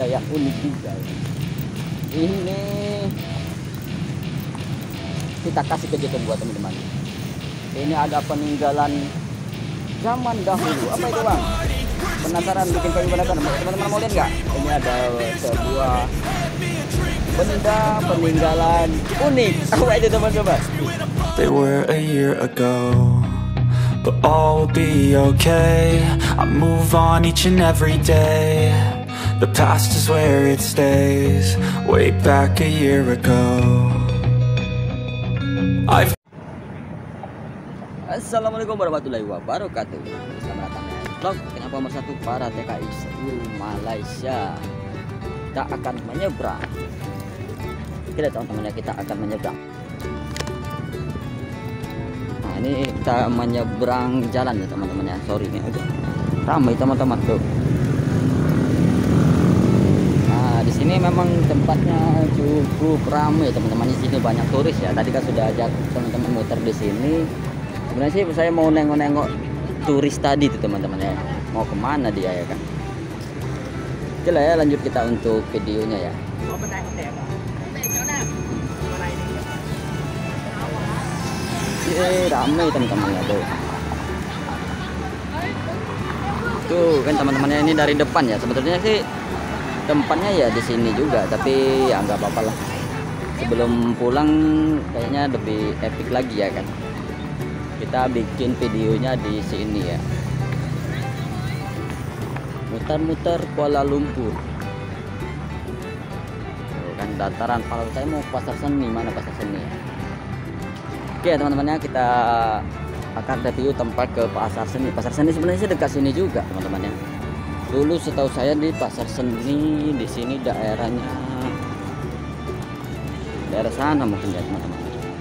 yang unik juga. Ini kita kasih kejutan buat teman-teman. Ini ada peninggalan zaman dahulu. Apa itu bang? Penasaran bikin penasaran? Teman-teman mau lihat nggak? Ini ada sebuah benda peninggalan unik. Apa itu teman-teman? They were a year ago, but all will be okay. I move on each and every day. The past is where it stays. Way back a year ago. Assalamualaikum warahmatullahi wabarakatuh. Selamat datang di vlog Kenapa Bersatu para TKI seluruh Malaysia. Kita akan menyeberang. Kita teman-teman ya, kita akan menyeberang. Nah ini kita menyeberang jalan ya teman-teman ya. Sorry ini agak ramai teman-teman tuh. Nah di sini memang tempatnya cukup ramai teman-teman. Di sini banyak turis ya. Tadi kan sudah ajak teman-teman muter di sini. Sebenarnya sih saya mau nengok-nengok turis tadi tuh teman-teman ya. Mau kemana dia ya kan? Oke lah ya, lanjut kita untuk videonya ya. Ramai teman-teman ya tuh. Tuh kan teman-temannya ini dari depan ya. Sebetulnya sih tempatnya ya di sini juga, tapi ya nggak apa-apa lah. Sebelum pulang kayaknya lebih epic lagi ya kan. Kita bikin videonya di sini ya. Muter-muter Kuala Lumpur. Tuh, kan dataran. Kalau saya mau pasar seni, mana pasar seni ya? Oke teman-teman ya, kita akan review tempat ke pasar seni. Pasar seni sebenarnya dekat sini juga teman-teman ya. Dulu setahu saya di pasar seni di sini daerah sana mungkin ya teman-teman.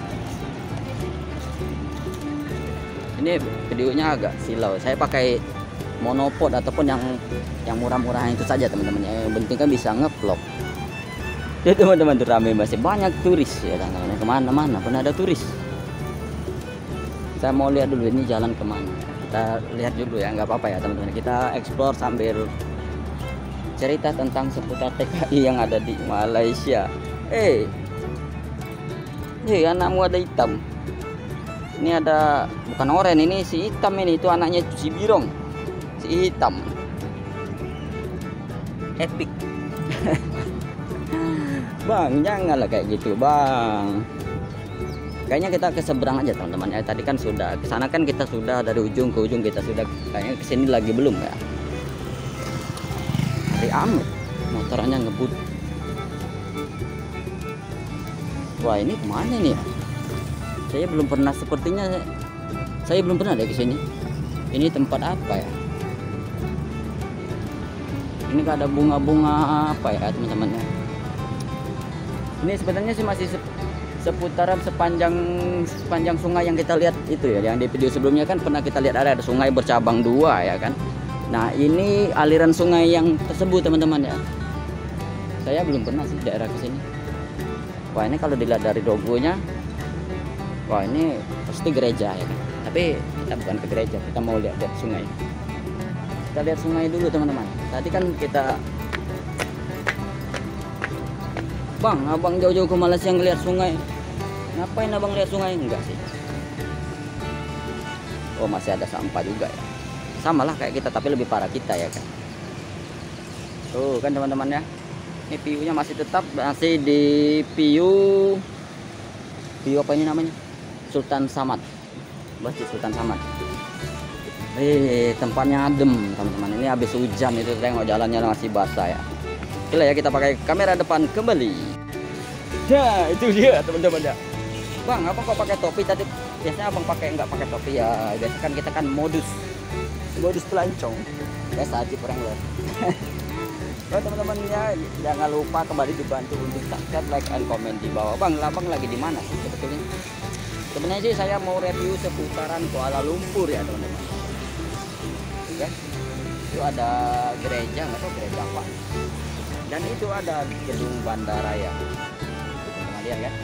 Ini videonya agak silau. Saya pakai monopod ataupun yang murah-murah itu saja teman-teman. Yang penting kan bisa ngevlog. Jadi teman-teman tuh ramai, masih banyak turis ya teman-teman. Kemana-mana pun ada turis. Saya mau lihat dulu ini jalan kemana. Kita lihat dulu ya, nggak apa-apa ya teman-teman. Kita explore sambil cerita tentang seputar TKI yang ada di Malaysia. Anakmu ada hitam. Ini ada bukan oranye, ini si hitam ini, itu anaknya si birong. Si hitam. Epic. Bang, janganlah kayak gitu, Bang. Kayaknya kita ke seberang aja, teman-teman. Ya, tadi kan sudah ke sana kan kita sudah dari ujung ke ujung kita sudah, kayaknya ke sini lagi belum ya. Hari amat motornya ngebut. Wah, ini kemana nih ya? Saya belum pernah, sepertinya saya belum pernah deh ke sini. Ini tempat apa ya? Ini ada bunga-bunga apa ya teman-teman ya? Ini sebenarnya sih masih seputaran sepanjang sungai yang kita lihat itu ya. Yang di video sebelumnya kan pernah kita lihat ada sungai bercabang dua ya kan. Nah ini aliran sungai yang tersebut teman-teman ya. Saya belum pernah sih daerah ke sini. Wah ini kalau dilihat dari logonya, wah ini pasti gereja ya kan. Tapi kita bukan ke gereja, kita mau lihat sungai. Kita lihat sungai dulu teman-teman. Tadi kan kita, Bang, abang jauh-jauh ke Malaysia ngeliat sungai. Ngapain abang lihat sungai? Enggak sih. Oh masih ada sampah juga ya. Sama lah kayak kita, tapi lebih parah kita ya kan. Tuh kan teman-teman ya. Ini view-nya masih tetap masih di view apa ini namanya? Sultan Samad. Masjid Sultan Samad. Tempatnya adem teman-teman. Ini habis hujan itu, tengok jalannya masih basah ya. Oke lah ya, kita pakai kamera depan kembali. Nah itu dia teman-teman ya. Bang, abang kok pakai topi tadi? Biasanya abang nggak pakai topi ya. Biasanya kan kita kan modus pelancong. Biasa aja orang luar. Oh teman-temannya, jangan lupa kembali dibantu untuk subscribe, like, and comment di bawah. Bang, abang lagi di mana sih sebetulnya? Sebenarnya sih saya mau review seputaran Kuala Lumpur ya teman-teman. Oke, itu ada gereja, nggak tahu gereja apa. Dan itu ada gedung bandara ya. Teman-teman lihat ya.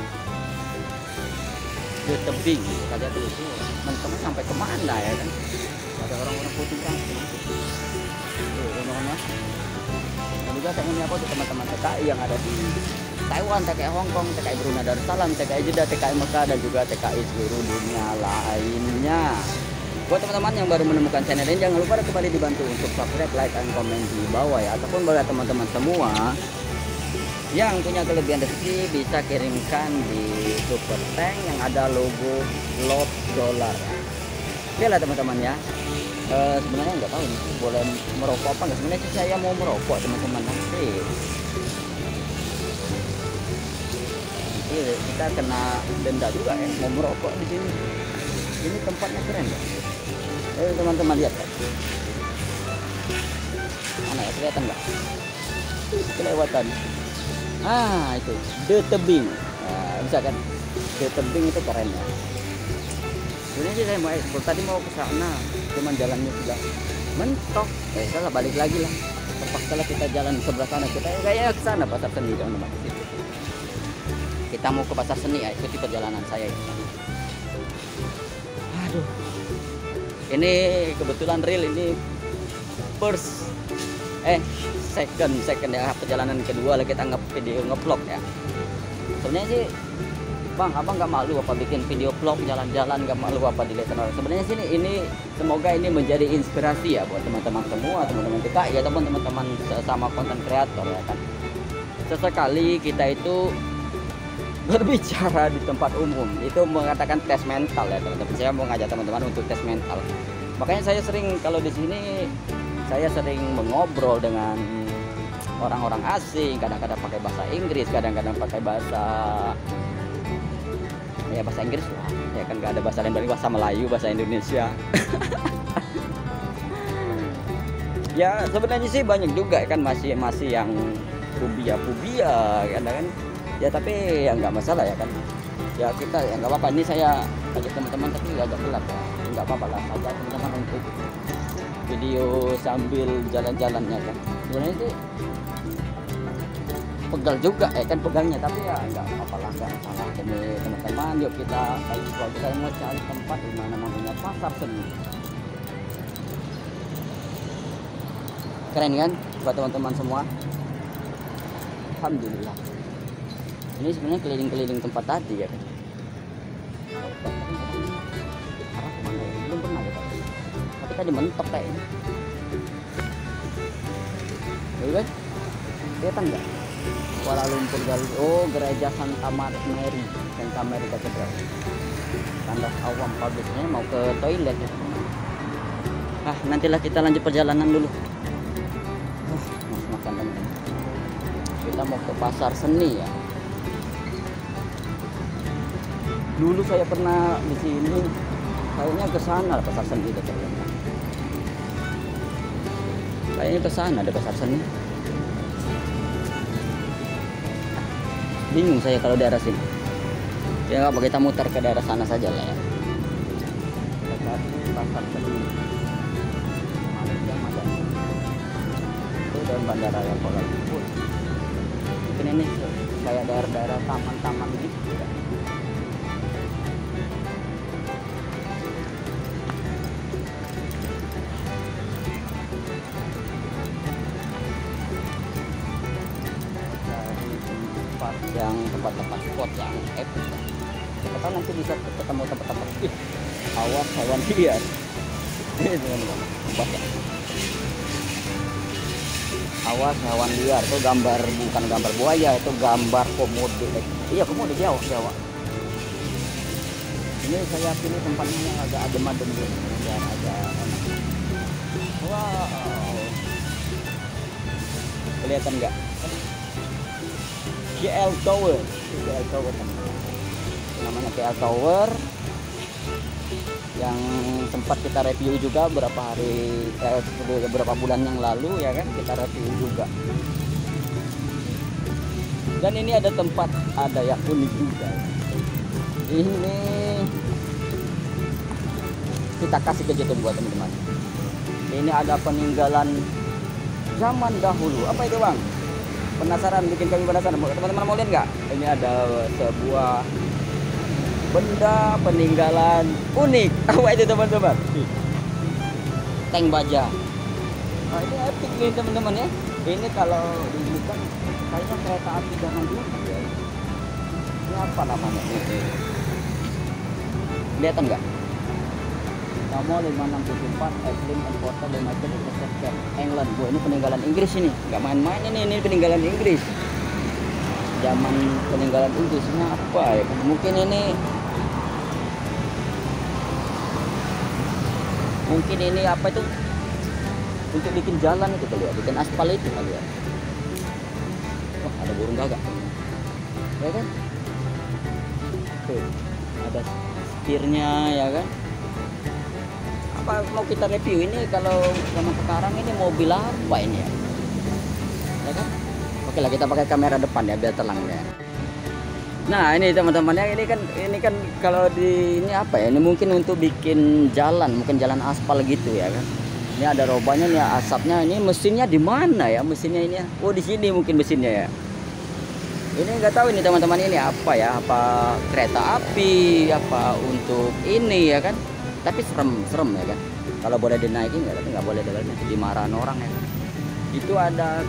Di tebing, kita lihat dulu tuh. Teman-teman sampai kemana ya kan? Ada orang-orang putih kan? Tuh, teman-teman. Dan juga saya ingin apa untuk teman-teman TKI yang ada di Taiwan, TKI Hong Kong, TKI Brunei Darussalam, TKI Jeddah, TKI Mekah, dan juga TKI seluruh dunia lainnya. Buat teman-teman yang baru menemukan channel ini, jangan lupa kembali dibantu untuk subscribe, like, dan komen di bawah ya. Ataupun buat teman-teman semua yang punya kelebihan rezeki bisa kirimkan di Super Tank yang ada logo lot dolar. Oke lah teman-teman ya. Sebenarnya nggak tahu nih boleh merokok apa nggak. Sebenarnya sih saya mau merokok teman-teman, nanti kita kena denda juga ya mau merokok di sini. Ini tempatnya keren ya. Ayo teman-teman lihat kan. Mana ya, kelihatan nggak? Kelewatan. Itu The Tebing. Nah, bisa kan? The Tebing itu keren ya. Sebenarnya sih saya mau ekspor, tadi mau ke sana, cuman jalannya sudah mentok. Salah balik lagi lah. Terpaksa lah kita jalan di sebelah sana. Kita kayaknya ke sana pasar seni teman-teman. Kita mau ke pasar seni ya, ikuti perjalanan saya. Aduh. Ini kebetulan real ini second ya, perjalanan kedua lah kita video nge-vlog ya. Sebenarnya sih Bang, abang nggak malu apa bikin video vlog jalan-jalan, nggak malu apa dilihat orang. Sebenarnya sini ini semoga ini menjadi inspirasi ya buat teman-teman semua, teman-teman TKI ataupun teman-teman sesama konten kreator ya kan. Sesekali kita itu berbicara di tempat umum itu mengatakan tes mental ya teman-teman. Saya mau ngajak teman-teman untuk tes mental. Makanya saya sering kalau di sini saya sering mengobrol dengan orang-orang asing, kadang-kadang pakai bahasa Inggris, kadang-kadang pakai bahasa Inggris lah. Ya kan nggak ada bahasa lain, bahasa Melayu, bahasa Indonesia. Ya sebenarnya sih banyak juga kan masih yang pubia kan. Ya tapi ya nggak masalah ya kan. Ya kita ya nggak apa-apa. Ini saya ajak teman-teman tapi agak gelap ya. Nggak apa-apa lah, ajak teman-teman untuk video sambil jalan-jalannya kan. Sebenarnya sih pegal juga ya kan pegalnya, tapi ya nggak apa-apa lah, nggak masalah. Demi teman-teman, yuk kita saya mau cari tempat di mana namanya pasar seni. Keren kan buat teman-teman semua. Alhamdulillah. Ini sebenarnya keliling-keliling tempat tadi ya kan. Arah kemana ya? Belum pernah ya, tapi tadi mentok kayaknya. Kan? Kelihatan nggak? Kuala Lumpur Gali. Oh, gereja Santa Mary Cathedral. Tandas awam publiknya mau ke toilet ya. Nantilah kita lanjut perjalanan dulu. Makan teman-teman. Kita mau ke pasar seni ya. Dulu saya pernah di sini, kayaknya ke sana pasar seni itu. Kayaknya ke sana ada pasar seni. Bingung saya kalau daerah sini. Ya nggak apa, kita muter ke daerah sana saja lah ya. Pasar seni. Itu dan bandara yang Kuala Lumpur. Mungkin ini kayak daerah-daerah taman-taman gitu ya. Yang tempat-tempat spot yang epic ya. Kita tahu nanti bisa ketemu tempat-tempat awas hewan liar. Awas hewan liar itu gambar, bukan gambar buaya, itu gambar komodo. Iya komodo Jawa. Ini saya pilih tempatnya yang agak adem-adem gitu, biar agak enak. Wow, kelihatan nggak? KL Tower namanya KL Tower, yang sempat kita review juga beberapa bulan yang lalu ya kan, kita review juga. Dan ini ada tempat yang unik juga. Ini kita kasih kejutan buat teman-teman. Ini ada peninggalan zaman dahulu. Apa itu bang? Penasaran, bikin kami penasaran. Teman-teman mau lihat nggak? Ini ada sebuah benda peninggalan unik. Apa itu teman-teman? Tank baja. Nah, ini epic nih teman-teman ya. Ini kalau ini kan kayaknya kereta api zaman dulu ya. Ini apa namanya? Kelihatan nggak? Nomor 564 Evelyn and Porter United Interception England. Bu, ini peninggalan Inggris ini. Nggak main-main ini peninggalan Inggris. Zaman peninggalan Inggris ini apa ya? Mungkin ini apa itu? Untuk bikin jalan itu kali ya, bikin aspal itu kali ya. Wah, ada burung gagak. Ya kan? Tuh, ada setirnya ya kan? Apa mau kita review ini kalau zaman sekarang ini mobil apa ini ya? Ya kan? Oke lah, kita pakai kamera depan ya biar terang ya. Nah, ini teman-teman ya, ini kan kalau di ini apa ya? Ini mungkin untuk bikin jalan, mungkin jalan aspal gitu ya kan. Ini ada robanya nih, asapnya. Ini mesinnya di mana ya mesinnya ini? Oh, di sini mungkin mesinnya ya. Ini nggak tahu ini teman-teman, ini apa ya? Apa kereta api? Apa untuk ini ya kan? Tapi serem ya kan? Kalau boleh dinaikin ya, tapi nggak boleh dalamnya, dimarahin orang ya kan? Itu ada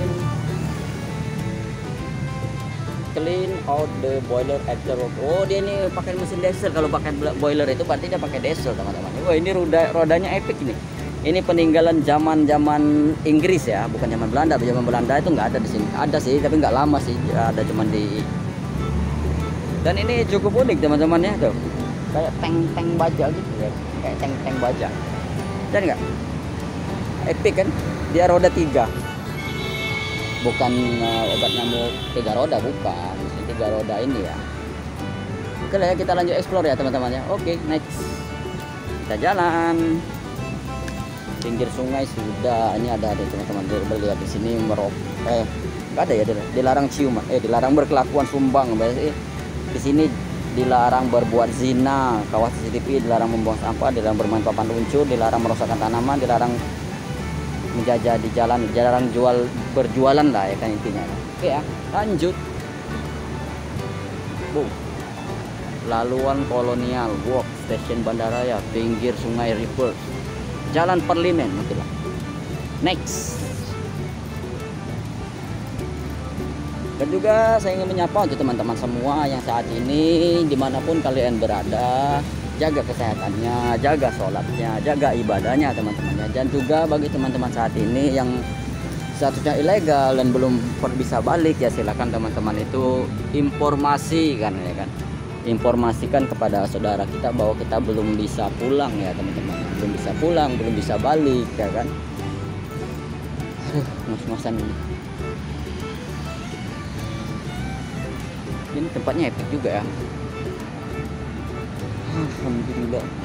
clean out the boiler after work. Oh, dia ini pakai mesin diesel. Kalau pakai boiler itu berarti dia pakai diesel teman-teman. Wah, ini rodanya epic ini. Ini peninggalan zaman Inggris ya, bukan zaman Belanda. Zaman Belanda itu nggak ada di sini. Ada sih, tapi nggak lama sih. Ada cuman di. Dan ini cukup unik teman-teman ya tuh. Kayak tank baja gitu ya, kayak tank baja. Dan nggak? Epic kan? Dia roda 3. Bukan obat nyamuk 3 roda, bukan. Ini 3 roda ini ya. Oke lah ya, kita lanjut explore ya teman-teman ya. Oke, next. Kita jalan. Pinggir sungai sudah. Ini ada teman-teman, lihat di sini nggak ada ya, dilarang cium, dilarang berkelakuan sumbang. Di sini dilarang berbuat zina, kawat CCTV, dilarang membuang sampah, dilarang bermain papan luncur, dilarang merosakkan tanaman, dilarang menjajah di jalan, dilarang berjualan lah ya kan intinya. Oke ya, lanjut. Laluan kolonial, walk, stasiun bandaraya, pinggir sungai river. Jalan Parlemen mungkin lah. Next. Dan juga saya ingin menyapa untuk teman-teman semua yang saat ini dimanapun kalian berada, jaga kesehatannya, jaga sholatnya, jaga ibadahnya teman-temannya. Dan juga bagi teman-teman saat ini yang statusnya ilegal dan belum bisa balik ya, silakan teman-teman itu informasikan ya kan. Informasikan kepada saudara kita bahwa kita belum bisa pulang ya teman-teman, belum bisa pulang, belum bisa balik ya kan. Mas-masan ini tempatnya epic juga ya. Alhamdulillah.